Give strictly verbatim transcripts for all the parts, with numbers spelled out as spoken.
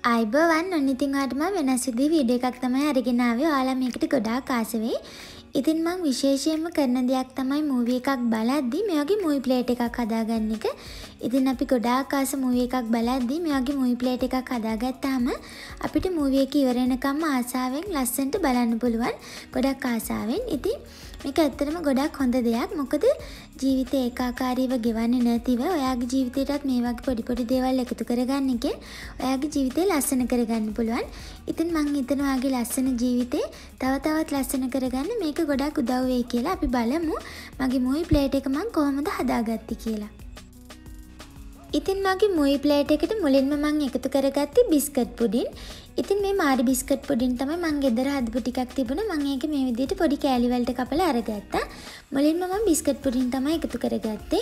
අයිබෝවන් ඔන්න ඉතින් ඔයාලට මම වෙනස් විදිහේ වීඩියෝ එකක් තමයි අරගෙන ආවේ. ඔයාලා මේකට ගොඩාක් ආස වෙයි. ඉතින් මම විශේෂයෙන්ම කරන දෙයක් තමයි මූවි එකක් බලද්දි මේ වගේ මූවි ප්ලේට් එකක් හදාගන්න එක. ඉතින් අපි ගොඩාක් ආස මූවි එකක් බලද්දි මේ වගේ මූවි ප්ලේට් එකක් හදාගත්තාම අපිට මූවි එක ඉවර වෙනකම්ම ආසාවෙන් ලස්සනට බලන්න පුළුවන්. ගොඩක් ආසාවෙන්. ඉතින් මේක ඇත්තටම ගොඩක් හොඳ දෙයක්. මොකද ජීවිතේ ඒකාකාරීව ගෙවන්නේ නැතිව ඔයාගේ ජීවිතේටත් මේ වගේ පොඩි පොඩි දේවල් එකතු කරගන්න එකෙන් ඔයාගේ ජීවිතේ ලස්සන කරගන්න පුළුවන්. ඉතින් මම හිතනවා ඔයාගේ ලස්සන ජීවිතේ තව තවත් ලස්සන කරගන්න මේක ගොඩක් උදව් වෙයි කියලා. අපි බලමු මගේ මූවි ප්ලේට් එක මම කොහොමද හදාගත්තේ කියලා. ඉතින් මගේ මූවි ප්ලේට් එකට මුලින්ම මම එකතු කරගත්තේ බිස්කට් පුඩින්. ඉතින් මේ මාරි බිස්කට් පුඩින් තමයි මම ගෙදර හදපු ටිකක් තිබුණා. මම ඒක මේ විදිහට පොඩි කෑලි වලට කපලා අරගත්තා. මුලින්ම මම බිස්කට් පුඩින් තමයි එකතු කරගත්තේ.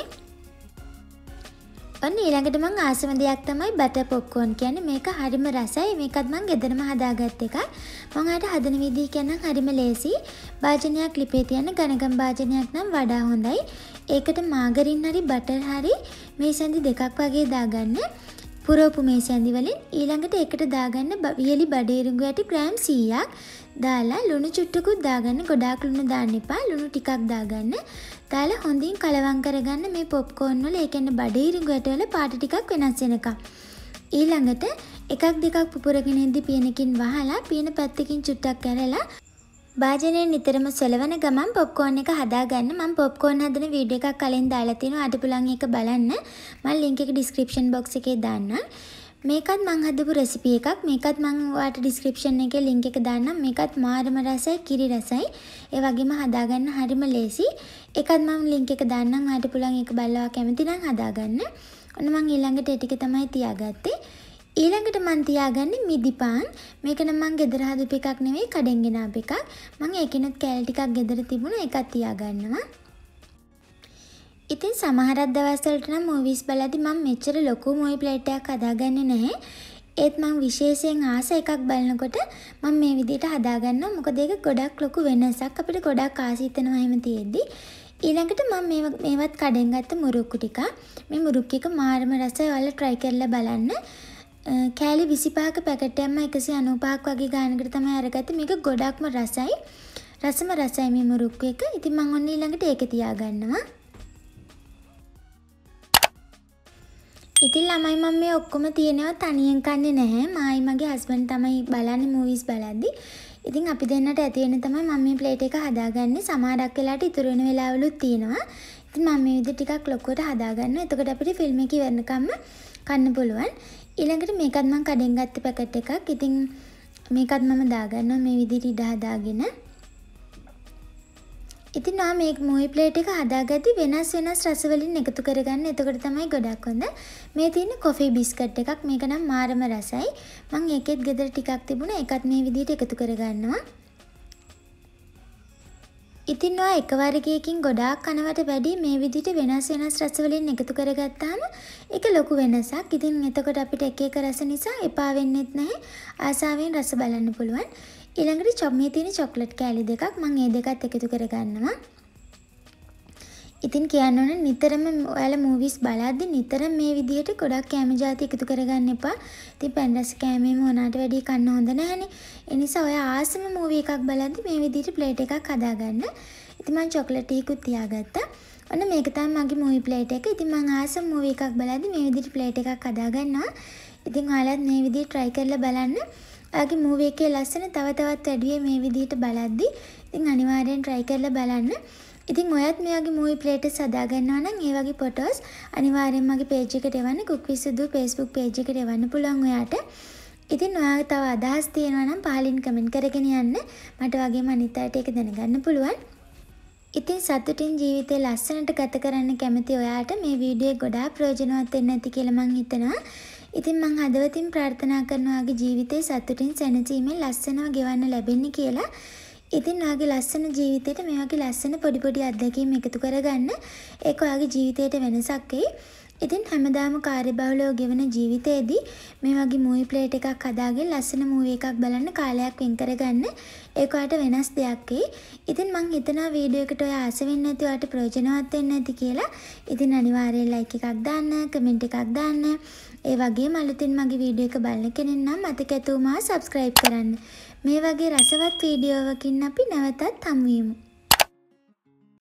ඔන්න ඊළඟට මම ආසම දෙයක් තමයි බටර් පොප්කෝර්න් කියන්නේ. මේක හරිම රසයි. මේකත් මම ගෙදරම හදාගත්ත එකක්. මම ආට හදන විදිහ කියනනම් හරිම ලේසි. භාජනයක් ලිපේ තියන ඝනගම් භාජනයක් නම් වඩා හොඳයි. ඒකට මාගරින් හරි බටර් හරි මේ සැඳි දෙකක් වගේ දාගන්න. පුරෝපු මේ සැඳි වලින් ඊළඟට ඒකට දාගන්න වියලි බඩේරුඟු ඇටි ග්‍රෑම් සීයක් දාලා ලුණු චුට්ටකුත් දාගන්න. ගොඩාක් ලුණු දාන්න එපා. ලුණු ටිකක් දාගන්න. දාලා හොඳින් කලවම් කරගන්න මේ පොප්කෝර්න් වල. ඒ කියන්නේ බඩේරුඟු ඇට වල පාට ටිකක් වෙනස් වෙනකම්. ඊළඟට එකක් දෙකක් පුපුරගෙන ඉඳි පියනකින් වහලා පියන පැත්තකින් චුට්ටක් කැරලා භාජනයෙන් නිතරම සොලවන ගමන් පොප්කෝර්න් එක හදාගන්න. මම පොප්කෝර්න් හදන වීඩියෝ එකක් කලින් දාලා තිනවා. අට පුළුවන් ඒක බලන්න. මම link එක description box එකේ දාන්නම්. මේකත් මම හදපු රෙසිපි එකක්. මේකත් මම ඔයාලට description එකේ link එක දාන්නම්. මේකත් මාරම රසයි, කිරි රසයි. ඒ වගේම හදාගන්න හරිම ලේසි. ඒකත් මම link එක දාන්නම්. ඔයාලට පුළුවන් ඒක බලලා කැමති නම් හදාගන්න. ඔන්න මම ඊළඟට ඒ ටික තමයි තියාගත්තේ. ඊළඟට මම තියාගන්නේ මිදිපාන්. මේක නම් මම ගෙදර හදපු එකක් නෙවෙයි, කඩෙන් ගෙන ආපු එකක්. මම ඒකිනුත් කෑලි ටිකක් ගෙදර තිබුණා. ඒකත් තියාගන්නවා. ඉතින් සමහරක් දවස් වලට නම් මූවිස් බලද්දි මම මෙච්චර ලොකු මූවි ප්ලේට් එකක් හදාගන්නේ නැහැ. ඒත් මම විශේෂයෙන් ආස එකක් බලනකොට මම මේ විදිහට හදාගන්නවා. මොකද ඒක ගොඩක් ලොකු වෙනසක්. අපිට ගොඩක් ආස හිතෙනවා එහෙම තියෙද්දි. ඊළඟට මම මේ මේවත් කඩෙන් ගත්ත මුරුක්කු ටික. මේ මුරුක්කු එක මාරම රසයි. ඔයාලා try කරලා බලන්න. කෑලි විසිපහක පැකට් එකක්ම එකසිය අනූපහක් වගේ ගානකට තමයි අරගත්තේ. මේක ගොඩක්ම රසයි. රසම රසයි මේ මුරුක්කු එක. ඉතින් මම ඔන්න ඊළඟට ඒක තියාගන්නවා. ඉතින් ළමයි මම මේ ඔක්කොම තියෙනවා තනියෙන් කන්නේ නැහැ. මායි මගේ හස්බන්ඩ් තමයි බලන්නේ මූවිස් බලද්දි. ඉතින් අපි දෙන්නට ඇති වෙන තමයි මම මේ ප්ලේට් එක හදාගන්නේ. සමහරක් වෙලාවට ඉතුරු වෙන වෙලාවලුත් තියෙනවා. ඉතින් මම මේ විදිහට ටිකක් ලොකුවට හදාගන්නවා. එතකොට අපිට ෆිල්ම් එක ඉවරනකම්ම කන්න පුළුවන්. ඊළඟට මේකත් මම කඩෙන් ගත්ත පැකට් එකක්. ඉතින් මේකත් මම දාගන්නවා මේ විදිහට ඉඩ හදාගෙන. ඉතින් ආ මේ මූවි ප්ලේට් එක හදාගද්දි වෙනස් වෙනස් රස වලින් එකතු කරගන්න. එතකොට තමයි ගොඩක් හොඳ. මේ තියෙන කොෆි බිස්කට් එකක්. මේක නම් මාරම රසයි. මම ඒකෙත් ගෙදර ටිකක් තිබුණා. ඒකත් මේ විදිහට එකතු කරගන්නවා. ඉතින් ඔය එකවර එකකින් ගොඩාක් කනවට වැඩි මේ විදිහට වෙනස් වෙනස් රස වලින් එකතු කරගත්තාම ඒක ලොකු වෙනසක්. ඉතින් එතකොට අපිට එක එක රස නිසා එපා වෙන්නෙත් නැහැ. ආසාවෙන් රස බලන්න පුළුවන්. ඊළඟට චොප් මේ තියෙන චොක්ලට් කෑලි දෙකක්. මම මේ දෙකත් එකතු කරගන්නවා. ඉතින් කියන්න ඕන නිතරම ඔයාලා මූවිස් බලද්දි නිතරම මේ විදිහට ගොඩක් කැම જાති එකතු කරගන්න එපා. ඉතින් පැන් රස කැමේ මොනකට වැඩි කන්න හොඳ නැහැනේ. ඒ නිසා ඔයා ආසම මූවි එකක් බලද්දි මේ විදිහට ප්ලේට් එකක් හදාගන්න. ඉතින් මම චොක්ලට් ටිකකුත් තියාගත්තා. ඔන්න මේක තමයි මගේ මූවි ප්ලේට් එක. ඉතින් මම ආසම මූවි එකක් බලද්දි මේ විදිහට ප්ලේට් එකක් හදාගන්නවා. ඉතින් ඔයාලත් මේ විදිහට try කරලා බලන්න. ඔයාගේ මූවි එකේ ලස්සන තව තවත් වැඩි මේ විදිහට බලද්දි ඉතින් අනිවාර්යෙන් try කරලා බලන්න. ඉතින් ඔයත් මේ වගේ මූවි ප්ලේට්ස් හදා ගන්නවා නම් ඒ වගේ ෆොටෝස් අනිවාර්යෙන් මගේ page එකට එවන්න. කුක් විත් සුදු Facebook page එකට එවන්න පුළුවන් ඔයාට. ඉතින් ඔයාලා තව අදහස් තියෙනවා නම් පහලින් කමෙන්ට් කරගෙන යන්න. මට වගේම අනිත් අයට ඒක දැනගන්න පුළුවන්. ඉතින් සතුටින් ජීවිතේ ලස්සනට ගත කරන්න කැමති ඔයාට මේ වීඩියෝ ගොඩාක් ප්‍රයෝජනවත් වෙන්න ඇති කියලා මම හිතනවා. ඉතින් මම හදවතින් ප්‍රාර්ථනා කරනවා ඔයාගේ ජීවිතේ සතුටින් සැනසීමෙන් ලස්සනව ගෙවන්න ලැබෙන්න කියලා. ඉතින් ඔයාගේ ලස්සන ජීවිතේට මේ වගේ ලස්සන පොඩි පොඩි අත්දැකීම් එකතු කරගන්න. ඒක ඔයාගේ ජීවිතේට වෙනසක් වෙයි. ඉතින් හැමදාම කාර්යබහුලව ගෙවන ජීවිතේදී මේ වගේ මූවි ප්ලේට් එකක් හදාගෙන ලස්සන මූවි එකක් බලන්න කාලයක් වෙන් කරගන්න. ඒක ඔයාට වෙනස් දෙයක් වෙයි. ඉතින් මම හිතනවා වීඩියෝ එකට ඔයා ආස වෙන්නේ නැති ඔයාට ප්‍රයෝජනවත් වෙන්න ඇති කියලා. ඉතින් අනිවාර්යෙන් ලයික් එකක් දාන්න, කමෙන්ට් එකක් දාන්න. ඒ වගේම අලුතින් මගේ වීඩියෝ එක බලන කෙනෙක් නම් මතක ඇතුව මාව subscribe කරන්න. මේ වගේ රසවත් වීඩියෝවකින් අපි නැවතත් හමු වෙමු.